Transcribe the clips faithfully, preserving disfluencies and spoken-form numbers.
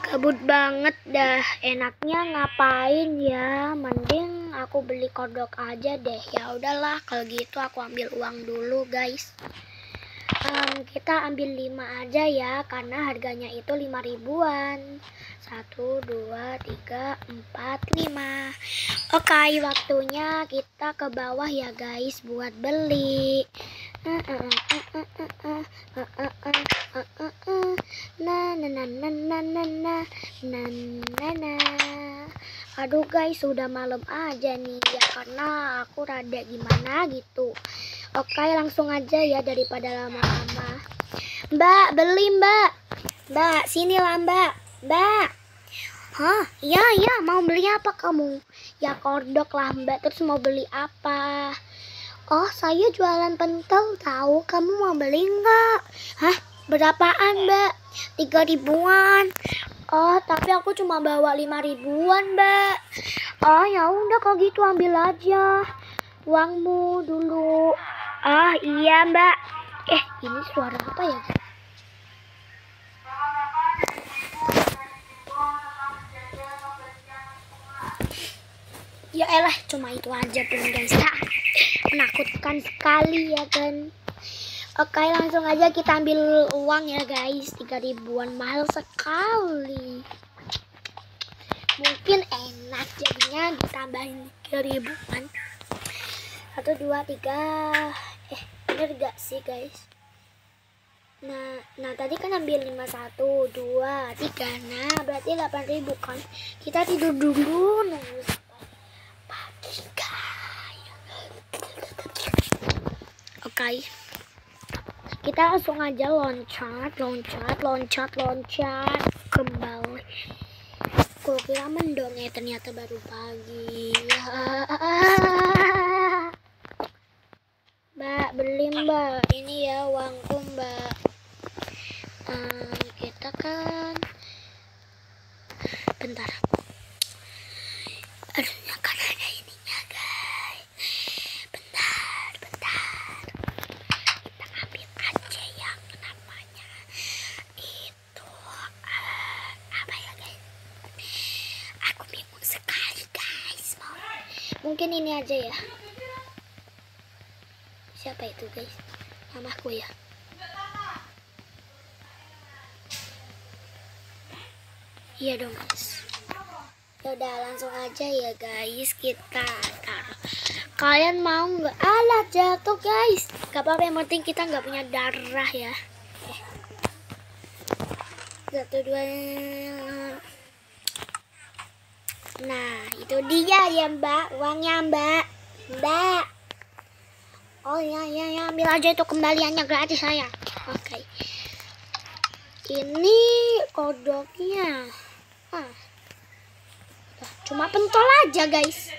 Kabut banget dah. Enaknya ngapain ya? Mending aku beli kodok aja deh. Ya udahlah, kalau gitu aku ambil uang dulu, guys. Um, kita ambil lima aja ya, karena harganya itu lima ribuan. Satu, dua, tiga, empat, lima. Oke, waktunya kita ke bawah ya, guys, buat beli. Nah, nah, nah, nah, nah, nah, nah, nah, nah, nah. Aduh guys, sudah malam aja nih ya, karena aku rada gimana gitu. Oke, langsung aja ya daripada lama-lama. Mbak, beli mbak. Mbak, sini lah mbak. Mbak. Hah? Iya, iya, mau beli apa kamu? Ya kodok lah mbak, terus mau beli apa? Oh, saya jualan pentol tahu. Kamu mau beli nggak? Hah? Berapaan mbak? Tiga ribuan. Oh, tapi aku cuma bawa lima ribuan mbak. Oh ya udah, kalau gitu ambil aja uangmu dulu. Ah iya mbak. Eh, ini suara apa ya? Ya elah, cuma itu aja pun guys. Menakutkan sekali ya kan. Oke, langsung aja kita ambil uang ya guys. Tiga ribuan mahal sekali. Mungkin enak jadinya ditambahin tiga ribuan. Satu, dua, tiga. Eh, bener gak sih guys? Nah, nah tadi kan ambil lima, satu, dua, tiga. Nah, berarti delapan ribu kan. Kita tidur dulu nunggu pagi guys. Oke. Kita langsung aja loncat, loncat, loncat, loncat kembali. Aku kira mendung ya, ternyata baru pagi. Mbak, beli mbak. Ini ya uangku mbak. Hmm, kita kan bentar. Aduh, kan ada ininya guys. Bentar, bentar. Kita ambil aja yang namanya itu uh, apa ya guys? Aku bingung sekali guys. Mungkin ini aja ya. Siapa itu guys? Mamaku ya. Iya dong guys. Yaudah langsung aja ya guys, kita taruh. Kalian mau nggak? Alah, jatuh guys. Gak apa-apa, yang penting kita nggak punya darah ya. Eh. Satu, dua. Nah, itu dia ya mbak, uangnya mbak. Mbak. Oh ya, ya, ya, ambil aja itu, kembaliannya gratis saya. Oke. Okay. Ini kodoknya. Ah. Cuma pentol aja guys.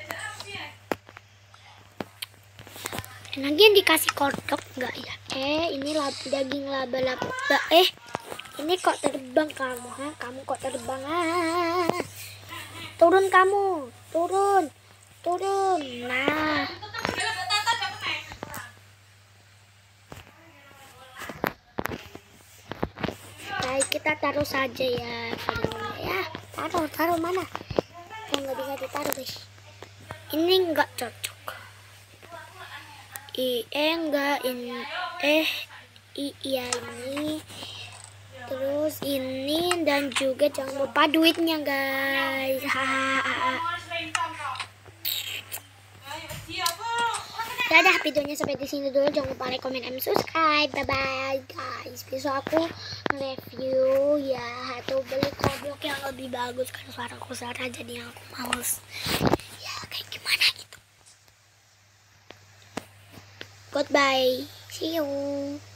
Lagian dikasih kodok nggak ya? Eh, ini lab, daging laba-laba. Eh, ini kok terbang kamu? Ha? Kamu kok terbang? Ah. Turun kamu, turun, turun. Nah. Baik, kita taruh saja ya. Ya, taruh, taruh mana? Oh, nggak bisa ditaruh guys. Ini nggak cocok. I, eh enggak ini. Eh, i, iya ini. Terus ini dan juga jangan lupa duitnya guys. Hahaha. Dadah, videonya sampai di sini dulu. Jangan lupa like, comment, and subscribe. Bye bye guys. Besok aku review ya, atau beli kodok yang lebih bagus karena suaraku suara jadi aku males. Ya kayak gimana gitu. Goodbye. See you.